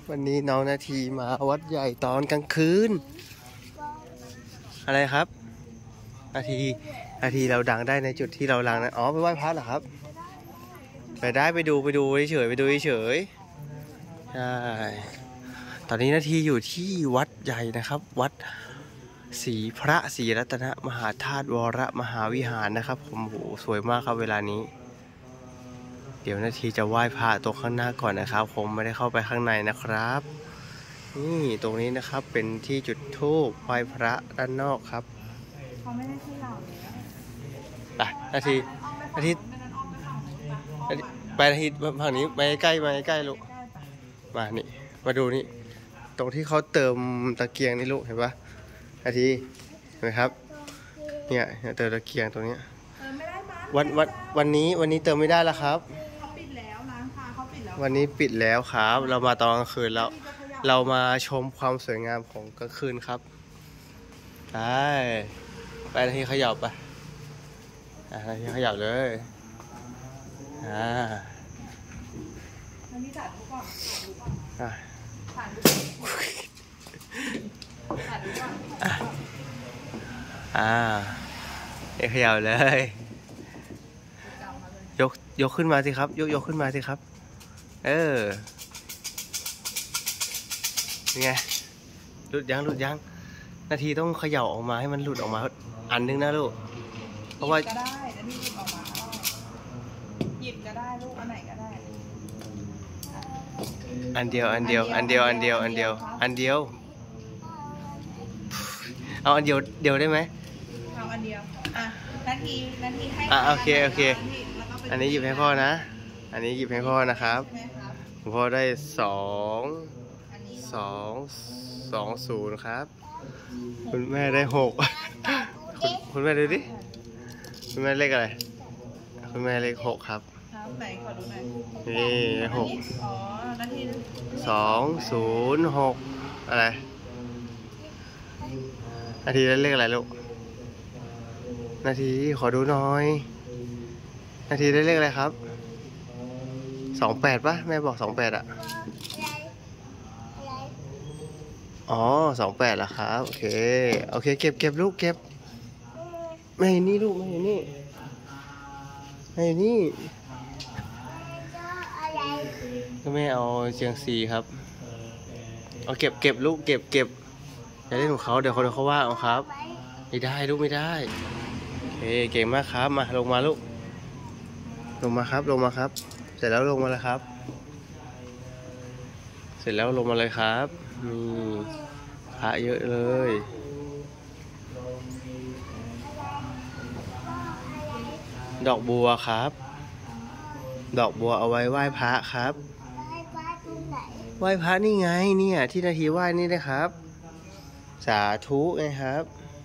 วันนี้น้องนาทีมาวัดใหญ่ตอนกลางคืนอะไรครับนาทีเราดังได้ในจุดที่เราดังนะอ๋อไปไหว้พระเหรอครับไปได้ไปดูเฉยใช่ตอนนี้นาทีอยู่ที่วัดใหญ่นะครับวัดศรีพระศรีรัตนมหาธาตุวรมหาวิหารนะครับผมโหสวยมากครับเวลานี้เดี๋ยวนาทีจะไหว้พระตรงข้างหน้าก่อนนะครับผมไม่ได้เข้าไปข้างในนะครับนี่ตรงนี้นะครับเป็นที่จุดธูปไหว้พระด้านนอกครับเขาไม่ได้ที่เราไปนาทีไปนาทีฝั่งนี้ไปใกล้ลูกมานี่มาดูนี่ตรงที่เขาเติมตะเกียงนี่ลูกเห็นปะนาทีเห็นไหมครับเนี่ยเติมตะเกียงตรงนี้วันนี้เติมไม่ได้แล้วครับเขาปิดแล้วร้านค้าเขาปิดแล้ววันนี้ปิดแล้วครับเรามาตอนกลางคืนแล้วเรามาชมความสวยงามของกลางคืนครับไปนาทีขยับไปนาทีขยับเลยอันนี้ถ่ายรูปก่อนถ่ายรูปขยับเลยยกขึ้นมาสิครับยกขึ้นมาสิครับนี่ไงหลุดยังนาทีต้องเขย่าออกมาให้มันหลุดออกมาอันนึงนะลูกเพราะว่าก็ได้นาทีหยิบออกมาหยิบก็ได้ลูกอันไหนก็ได้อันเดียวเอาอันเดียวได้ไหมเอาอันเดียวนาทีให้โอเคอันนี้หยิบให้พ่อนะอันนี้หยิบให้พ่อนะครับพ่อได้220ครับคุณแม่ได้6คุณแม่ดูดิคุณแม่เลขอะไรคุณแม่เลข6ครับไหนขอดูหน่อยนี่6 นาที 206อะไรนาทีได้เลขอะไรลูกนาทีขอดูหน่อยนาทีได้เลขอะไรครับ28ป่ะแม่บอก28อ่ะอ๋อ28แล้วครับโอเคเก็บลูกเก็บไม่เห็นนี่ลูกไม่เห็นนี่ก็ไม่เอาเชียงซีครับเอาเก็บลูกเก็บอย่าเล่นของเขาเดี๋ยวเขาว่าเอาครับไม่ได้ลูกไม่ได้โอเคเก่งมากครับมาลงมาลูกลงมาครับเสร็จแล้วลงมาเลยครับเสร็จแล้วลงมาเลยครับนี่พระเยอะเลยดอกบัวครับดอกบัวเอาไว้ไหว้พระครับไหว้พระนี่ไงเนี่ยที่นาทีไหว้นี่นะครับสาธุไงครับ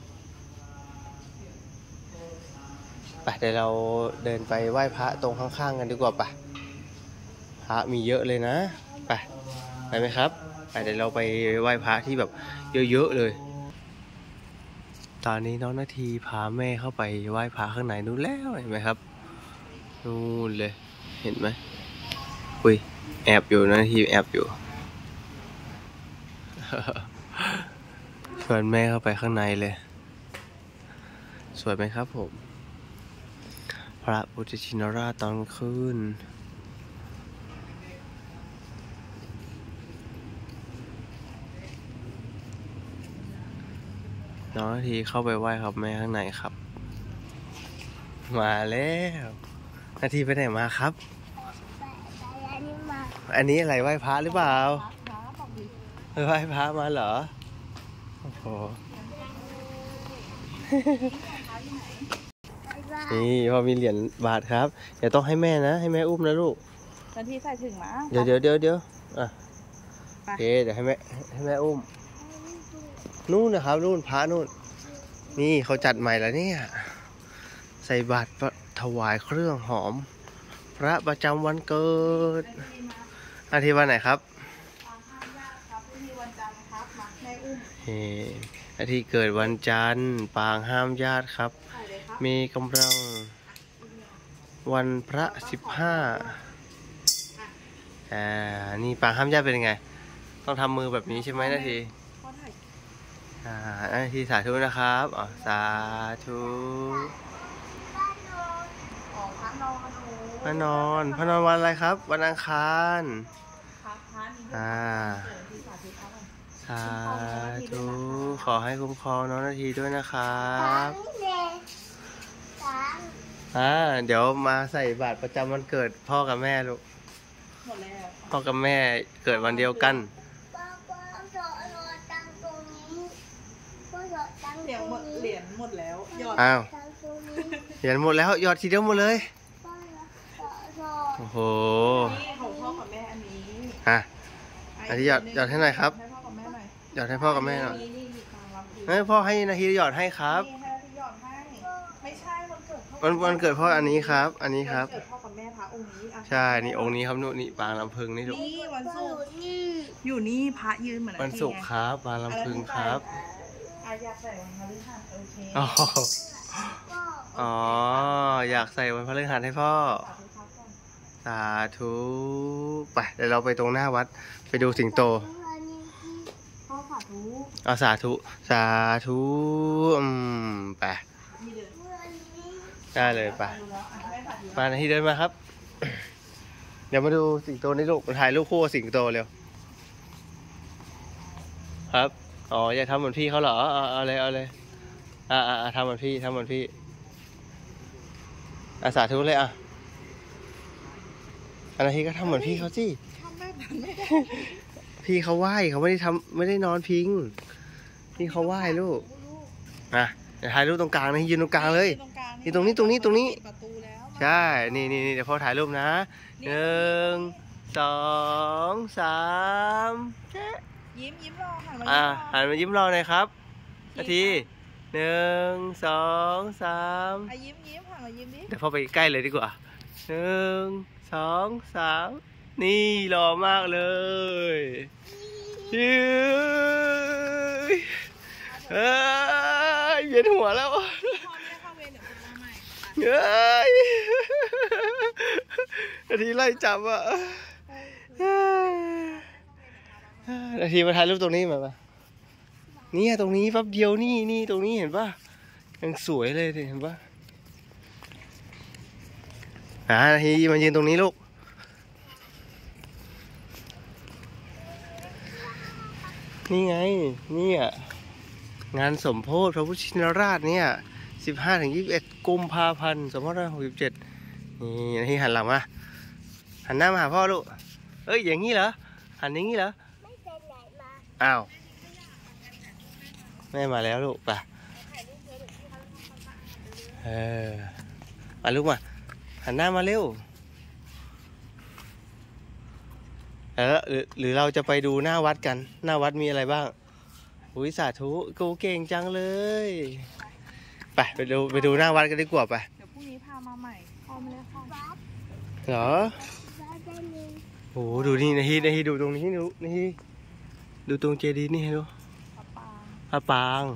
ไปเดี๋ยวเราเดินไปไหว้พระตรงข้างๆกันดีกว่าปะพระมีเยอะเลยนะไปไหมครับไปเดี๋ยวเราไปไหว้พระที่แบบเยอะๆเลยตอนนี้น้องนาทีพาแม่เข้าไปไหว้พระข้างในนู้นแล้วเห็นไหมครับนู่นเลยเห็นไหมอุ้ยแอบอยู่นาทีแอบอยู่ ชวนแม่เข้าไปข้างในเลยสวยไหมครับผมพระพุทธชินราชตอนคืนน้องนาทีเข้าไปไหว้ครับแม่ข้างในครับมาแล้วนาทีไปไหนมาครับอันนี้อะไรไหว้พระหรือเปล่าไปไหว้พระมาเหรอโอ้โหนี่พอมีเหรียญบาทครับเดี๋ยวต้องให้แม่นะให้แม่อุ้มนะลูกนาทีใส่ถึงมาเดี๋ยวอ่ะโอเคเดี๋ยวให้แม่อุ้มนู่นนะครับนู่นพระนู่นนี่เขาจัดใหม่แล้วเนี่ยใส่บาตรถวายเครื่องหอมพระประจำวันเกิดอาทิตย์วันไหนครับอาทิตย์เกิดวันจันทร์ปางห้ามญาติครับมีกำลังวันพระ15นี่ปางห้ามญาติเป็นยังไงต้องทำมือแบบนี้ใช่ไหมนาทีพ่อถ่ายนาทีสาธุนะครับอ๋อสาธุอ๋อพระนอนพระนอนวันอะไรครับ วันอังคารพระนี้ที่สาธุครับสาธุขอให้คุ้มครองน้องนาทีด้วยนะครับเดี๋ยวมาใส่บาตรประจำวันเกิดพ่อกับแม่ลูกหมดแล้วพ่อกับแม่เกิดวันเดียวกันเหรียญหมดแล้วหยอดอ้าวเหรียญหมดแล้วหยอดทีเดียวหมดเลยโอ้โหนี่ของพ่อกับแม่อันนี้อันนี้หยอดให้หน่อยครับให้พ่อกับแม่หน่อยหยอดให้พ่อกับแม่หน่อยนี่กลางรับดีเฮ้ยพ่อให้นาทีหยอดให้ครับนี่ให้ที่หยอดให้ไม่ใช่วันเกิดพ่อวันเกิดพ่ออันนี้ครับ อันนี้ครับวันเกิดพ่อกับแม่พระองค์นี้อ่ะใช่นี่องค์นี้ครับนู่นนี่ปางลำพึงนี่ลูกนี่วันศุกร์อยู่นี่พระยืนเหมือนวันศุกร์ครับปางลำพึงครับอยากใส่วันพฤหัสโอเคอ๋ออยากใส่วันพฤหัสให้พ่อ สาธุไปเดี๋ยวเราไปตรงหน้าวัดไปดูสิงโตพ่อสาธุเอาสาธุไปได้เลยไปมานาทีเดินมาครับ เดี๋ยวมาดูสิงโตนี่ลูกถ่ายรูปคู่กับสิงโตเร็วครับอ๋ออยากทำเหมือนพี่เขาเหรอเอาเลยทำเหมือนพี่สาธุเลยนาทีก็ทำเหมือนพี่เขาสิทำแบบนั้นไม่ได้พี่เขาไหว้เขาไม่ได้นอนพิงพี่เขาไหว้ลูกเดี๋ยวถ่ายรูปตรงกลางนะยืนตรงกลางเลยนี่ตรงนี้ประตูแล้วใช่นี่เดี๋ยวพ่อถ่ายรูปนะ1 2 3 ยิ้มรอหันมาหันมายิ้มรอหน่อยครับนาที1 2 3 ยิ้มหันมายิ้มดิเดี๋ยวพ่อไปใกล้เลยดีกว่า1 2 3นี่หล่อมากเลยเวียนหัวแล้วพ่อไม่ได้เข้าเวรเดี๋ยวพ่อมาใหม่นาทีไล่จับนาทีมาถ่ายรูปตรงนี้มานี่ตรงนี้แป๊บเดียวนี่ตรงนี้เห็นป่ะยังสวยเลยเห็นป่ะนาทีมายืนตรงนี้ลูกนี่ไงเนี่ยงานสมโภชพระพุทธชินราชเนี่ย15-21 กุมภาพันธ์ 2567นี่นาทีหันหลังมาหันหน้ามาหาพ่อลูกเอ้ยอย่างนี้เหรอหันอย่างนี้เหรอไม่เป็นไรมาอ้าวแม่มาแล้วลูกไปมาลูกมาหันหน้ามาเร็วหรือเราจะไปดูหน้าวัดกันหน้าวัดมีอะไรบ้างอุ้ยสาธุกูเก่งจังเลยไปดูหน้าวัดกันดีกว่าไปเดี๋ยวพรุ่งนี้พามาใหม่พ่อไม่ได้เข้าเหรอโอ้ดูนี่นาทีดูตรงนี้ดูตรงเจดีย์นี่ให้ดูพระปาง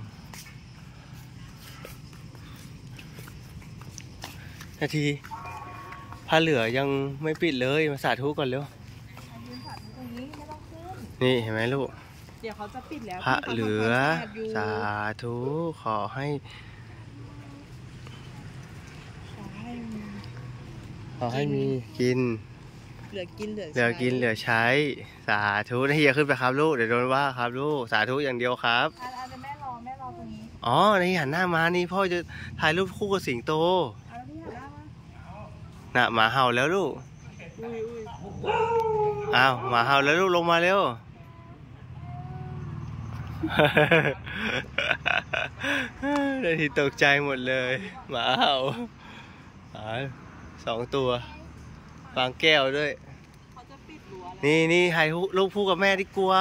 นาทีผ้าเหลือยังไม่ปิดเลยมาสาธุก่อนเร็วนี่เห็นไหมลูกเดี๋ยวเขาจะปิดแล้วพระเหลือสาธุขอให้มีกินเหลือกินเหลือใช้สาธุนะเฮียขึ้นไปครับลูกเดี๋ยวโดนว่าครับลูกสาธุอย่างเดียวครับแม่รอตรงนี้อ๋อนี่หันหน้ามานี่พ่อจะถ่ายรูปคู่กับสิงโตน่ะหมาเห่าแล้วลูกอ้าวหมาเห่าแล้วลูกลงมาเร็วนาทีตกใจหมดเลยหมาเห่า2 ตัวฟางแก้วด้วยนี่ให้ลูกพูดกับแม่ดีกว่า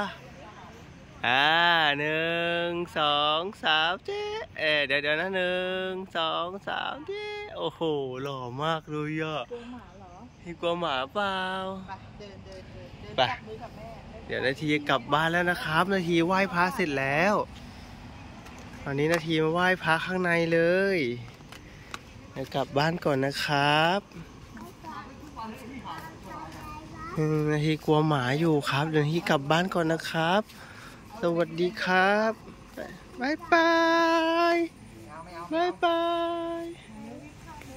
1 2 3เจ๊เดี๋ยวนะ1 2 3เจ๊โอ้โหหล่อมากเลยอ่ะกลัวหมาเหรอกลัวหมาเปล่าเดินไปเดี๋ยวนาทีกลับบ้านแล้วนะครับนาทีไหว้พระเสร็จแล้วตอนนี้นาทีมาไหว้พระข้างในเลยเดี๋ยวกลับบ้านก่อนนะครับนาทีกลัวหมาอยู่ครับเดี๋ยวนาทีกลับบ้านก่อนนะครับ สวัสดีครับบ๊ายบายบ๊ายบาย